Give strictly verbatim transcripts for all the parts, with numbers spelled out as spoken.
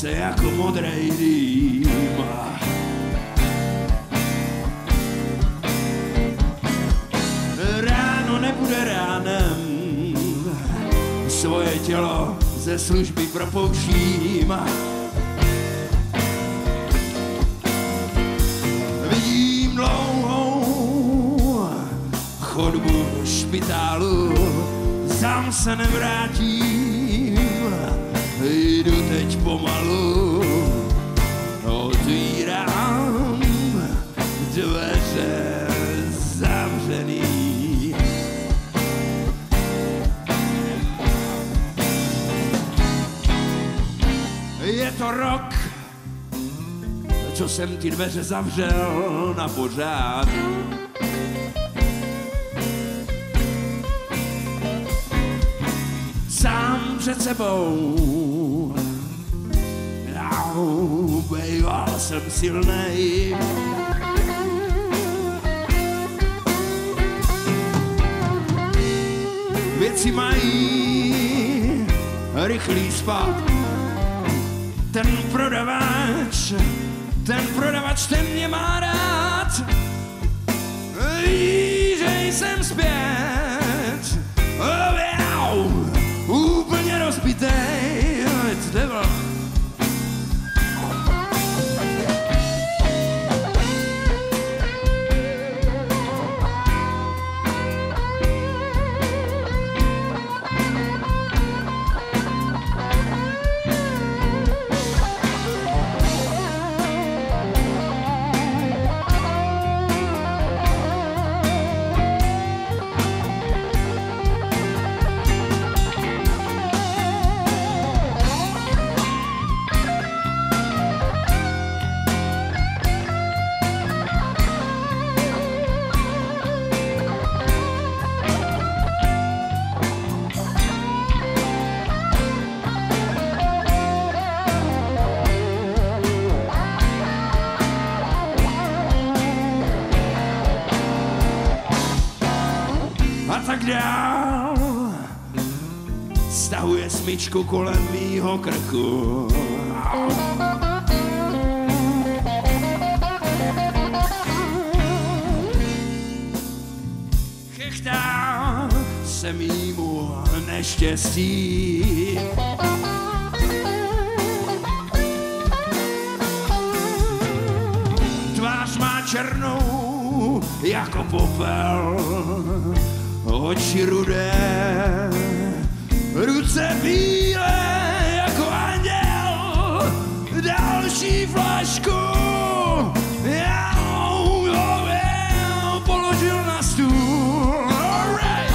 se jako modrej dým. Ráno nebude ránem, svoje tělo ze služby propouštím. Vidím dlouhou chodbu špitálu, sám se nevrátím, jdu teď pomalu, otvírám dveře zavřený. Je to rok, co jsem ty dveře zavřel na pořád. Sám před sebou, jau, bejval jsem silnej. Věci mají rychlý spad. Ten prodavač, ten prodavač, ten mě má rád. Ví, že jsem zpět, oh, jau, úplně rozbitej, it's devil. Tak dál stahuje smyčku kolem mýho krku. Chechtá se mýmu neštěstí. Tvář má černou jako popel, oči rudé, ruce bílé jako anděl, další flašku já položil na stůl. Alright.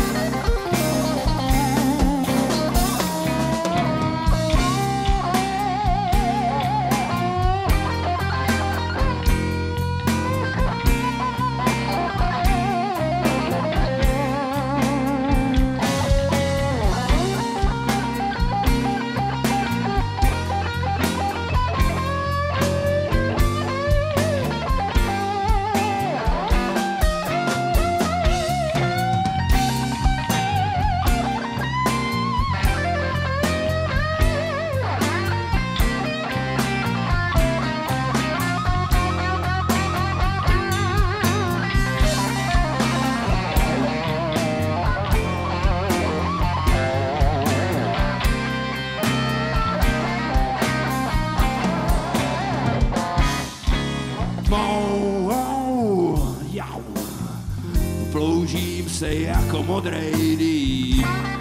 Ploužím se jako modrej dým.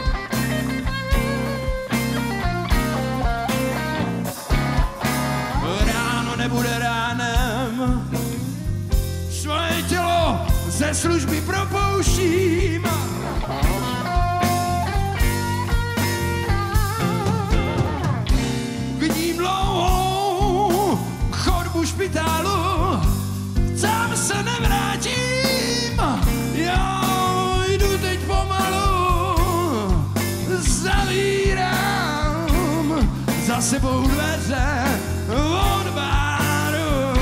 Ráno nebude ránem, svoje tělo ze služby propouštím. Vidím dlouhou chodbu špitálu, sám se nevrátím. Já jdu teď pomalu, zavírám za sebou dveře od baru.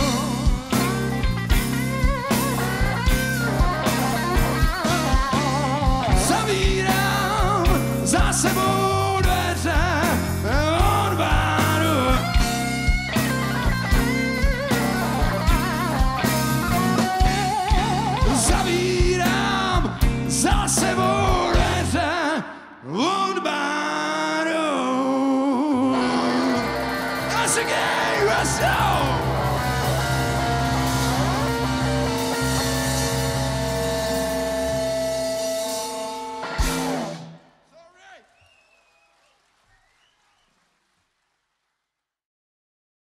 Zavírám za sebou dveře od baru. No!